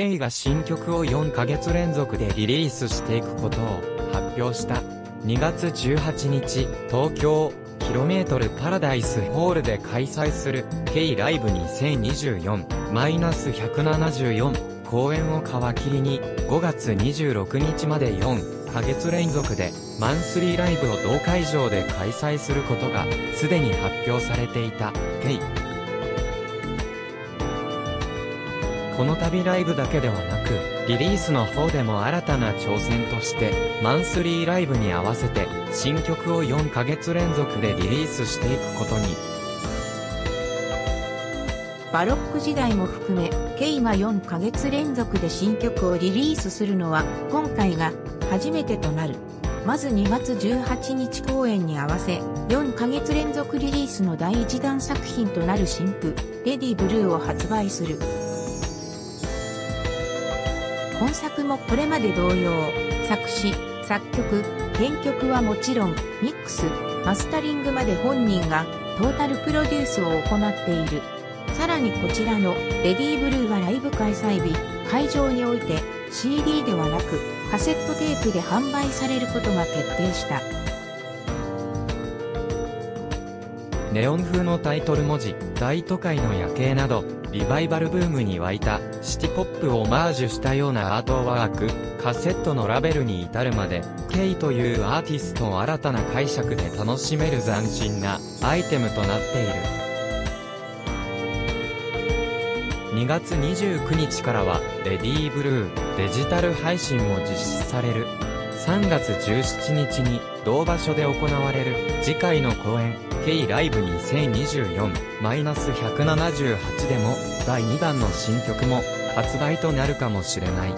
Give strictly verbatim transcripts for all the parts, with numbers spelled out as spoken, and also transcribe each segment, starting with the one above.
K が新曲をよんかげつ連続でリリースしていくことを発表した。にがつじゅうはちにち、東京、キロメートルパラダイスホールで開催する K ライブにせんにじゅうよん ひゃくななじゅうよん 公演を皮切りにごがつにじゅうろくにちまでよんかげつ連続でマンスリーライブを同会場で開催することがすでに発表されていた K。この度ライブだけではなく、リリースの方でも新たな挑戦として、マンスリーライブに合わせて、新曲をよんかげつ連続でリリースしていくことに。 バロック時代も含め、K がよんかげつ連続で新曲をリリースするのは、今回が初めてとなる。まずにがつじゅうはちにち公演に合わせ、よんかげつ連続リリースの第一弾作品となる新譜、レディブルーを発売する。本作もこれまで同様、作詞、作曲、編曲はもちろん、ミックス、マスタリングまで本人がトータルプロデュースを行っている。さらにこちらのレディーブルーはライブ開催日、会場において シーディー ではなくカセットテープで販売されることが決定した。 ネオン風のタイトル文字、大都会の夜景など、リバイバルブームに沸いたシティポップをオマージュしたようなアートワーク、カセットのラベルに至るまで、K というアーティストを新たな解釈で楽しめる斬新なアイテムとなっている。にがつにじゅうくにちからは、レディーブルーデジタル配信も実施される。さんがつじゅうしちにちに同場所で行われる次回の公演 K ライブにせんにじゅうよん ひゃくななじゅうはちでもだいにだんの新曲も発売となるかもしれない。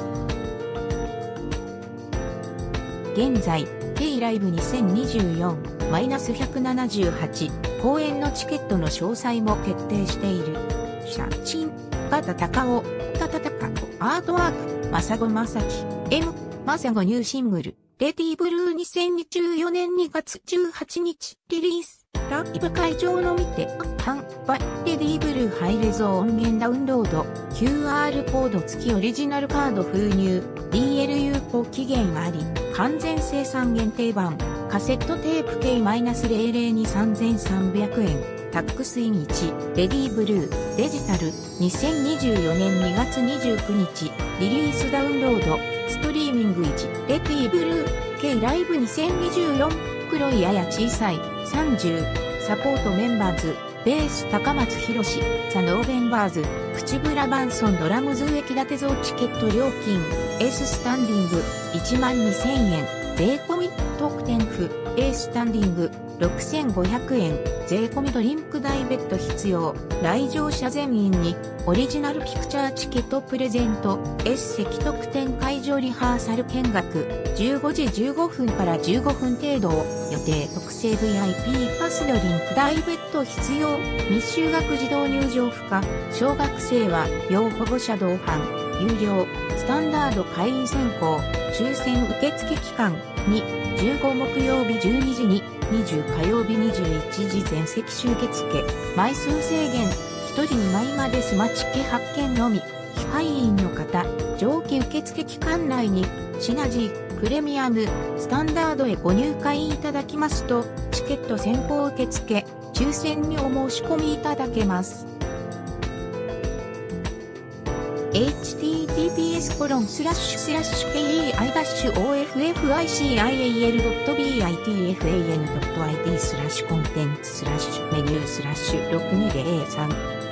現在 K ライブにせんにじゅうよん ひゃくななじゅうはち公演のチケットの詳細も決定している。写真、ガタタカオ、タタタカオ、アートワーク、マサゴマサキ、M、マサゴニューシングル、レディーブルーにせんにじゅうよねんにがつじゅうはちにち、リリース、ライブ会場のみて、販売、レディーブルーハイレゾ音源ダウンロード、キューアール コード付きオリジナルカード封入、ディーエル 有効期限あり、完全生産限定版、カセットテープ ケーゼロゼロに さんぜんさんびゃくえん、タックスインいち、レディーブルー、デジタル、にせんにじゅうよねんにがつにじゅうくにち、リリースダウンロード、ストリーミングいち、レディーブルー、K ライブにせんにじゅうよん、黒いやや小さい、さんじゅう、サポートメンバーズ、ベース高松博士、ザ・ノーベンバーズ、口ブラバンソンドラムズ植木立蔵チケット料金、エーススタンディング、いちまんにせんえん、税込み、特典付、エーススタンディング、ろくせんごひゃくえん、税込みドリンク代別途必要。来場者全員に、オリジナルピクチャーチケットプレゼント。S 席特典会場リハーサル見学。じゅうごじじゅうごふんからじゅうごふん程度を予定。特製 ブイアイピー パスドリンク代別途必要。未就学児童入場不可。小学生は、要保護者同伴。有料。スタンダード会員選考。抽選受付期間。に、じゅうご木曜日じゅうにじに、にじゅう火曜日にじゅういちじ全席集結付。枚数制限。ひとりにまいまでスマチケ発券のみ。非会員の方、上記受付期間内に、シナジー、プレミアム、スタンダードへご入会いただきますと、チケット先行受付、抽選にお申し込みいただけます。エイチティーティーピーエスコロンスラッシュスラッシュケーエーアイオーエフエフアイシーアイエーエルドットビーアイティーエフエーエヌドットアイディースラッシュコンテンツスラッシュメニュースラッシュろくにぜろさん